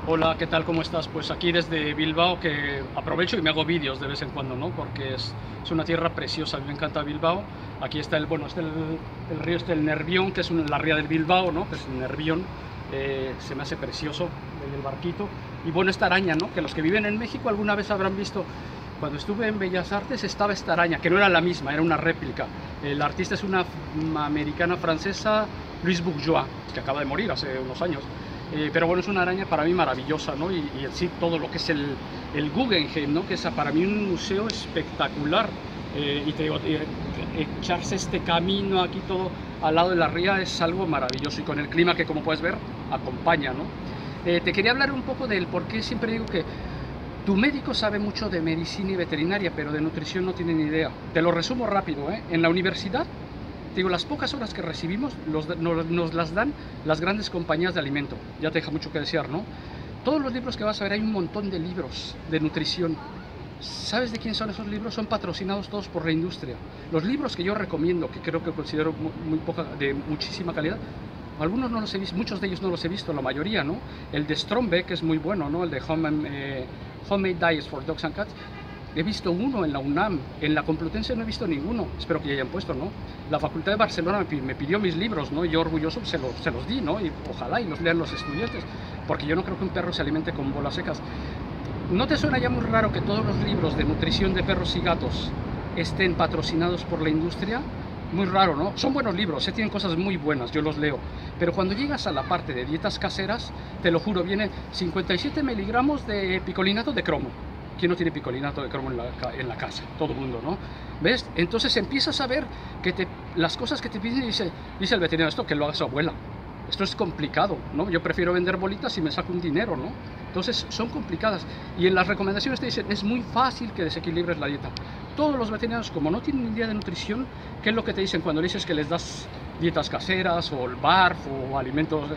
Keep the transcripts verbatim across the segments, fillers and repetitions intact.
Hola, ¿qué tal? ¿Cómo estás? Pues aquí desde Bilbao, que aprovecho y me hago vídeos de vez en cuando, ¿no? Porque es, es una tierra preciosa, a mí me encanta Bilbao. Aquí está el, bueno, está el, el río, este el Nervión, que es un- la ría del Bilbao, ¿no? Que es un Nervión, eh, se me hace precioso desde el barquito. Y bueno, esta araña, ¿no? Que los que viven en México alguna vez habrán visto. Cuando estuve en Bellas Artes estaba esta araña, que no era la misma, era una réplica. El artista es una americana francesa, Louise Bourgeois, que acaba de morir hace unos años. Eh, pero bueno, es una araña para mí maravillosa, ¿no? Y, y en sí todo lo que es el, el Guggenheim, ¿no? Que es para mí un museo espectacular. Eh, y te digo, eh, echarse este camino aquí todo al lado de la ría es algo maravilloso. Y con el clima que, como puedes ver, acompaña, ¿no? Eh, te quería hablar un poco del por qué siempre digo que tu médico sabe mucho de medicina y veterinaria, pero de nutrición no tiene ni idea. Te lo resumo rápido, ¿eh? En la universidad, digo, las pocas horas que recibimos los, nos, nos las dan las grandes compañías de alimento. Ya te deja mucho que desear, ¿no? Todos los libros que vas a ver, hay un montón de libros de nutrición. ¿Sabes de quién son esos libros? Son patrocinados todos por la industria. Los libros que yo recomiendo, que creo que considero muy, muy poca, de muchísima calidad, algunos no los he visto, muchos de ellos no los he visto, la mayoría, ¿no? El de Strombeck es muy bueno, ¿no? El de Home, eh, Homemade Diets for Dogs and Cats. He visto uno en la UNAM, en la Complutense no he visto ninguno, espero que ya hayan puesto, ¿no? La Facultad de Barcelona me pidió mis libros, ¿no? Y yo orgulloso se los, se los di, ¿no? Y ojalá y los lean los estudiantes, porque yo no creo que un perro se alimente con bolas secas. ¿No te suena ya muy raro que todos los libros de nutrición de perros y gatos estén patrocinados por la industria? Muy raro, ¿no? Son buenos libros, se tienen cosas muy buenas, yo los leo. Pero cuando llegas a la parte de dietas caseras, te lo juro, viene cincuenta y siete miligramos de picolinato de cromo. ¿Quién no tiene picolinato de cromo en la, en la casa? Todo el mundo, ¿no? ¿Ves? Entonces empiezas a ver que te, las cosas que te piden, dice, dice el veterinario, esto que lo haga su abuela. Esto es complicado, ¿no? Yo prefiero vender bolitas y me saco un dinero, ¿no? Entonces son complicadas. Y en las recomendaciones te dicen, es muy fácil que desequilibres la dieta. Todos los veterinarios, como no tienen ni idea de nutrición, ¿qué es lo que te dicen cuando dices que les das dietas caseras o el barf o alimentos, eh,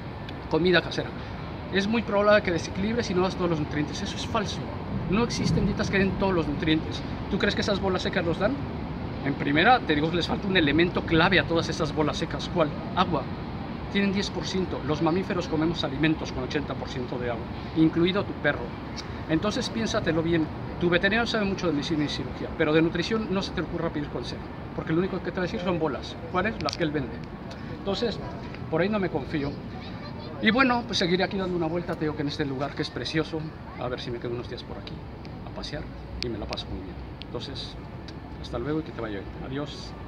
comida casera? Es muy probable que desequilibres y no das todos los nutrientes. Eso es falso. No existen dietas que den todos los nutrientes. ¿Tú crees que esas bolas secas los dan? En primera, te digo que les falta un elemento clave a todas esas bolas secas. ¿Cuál? Agua. Tienen diez por ciento. Los mamíferos comemos alimentos con ochenta por ciento de agua, incluido tu perro. Entonces piénsatelo bien. Tu veterinario sabe mucho de medicina y cirugía, pero de nutrición no se te ocurra pedir consejo, porque lo único que te va a decir son bolas. ¿Cuáles? Las que él vende. Entonces, por ahí no me confío. Y bueno, pues seguiré aquí dando una vuelta. Te digo que en este lugar que es precioso, a ver si me quedo unos días por aquí a pasear y me la paso muy bien. Entonces, hasta luego y que te vaya bien. Adiós.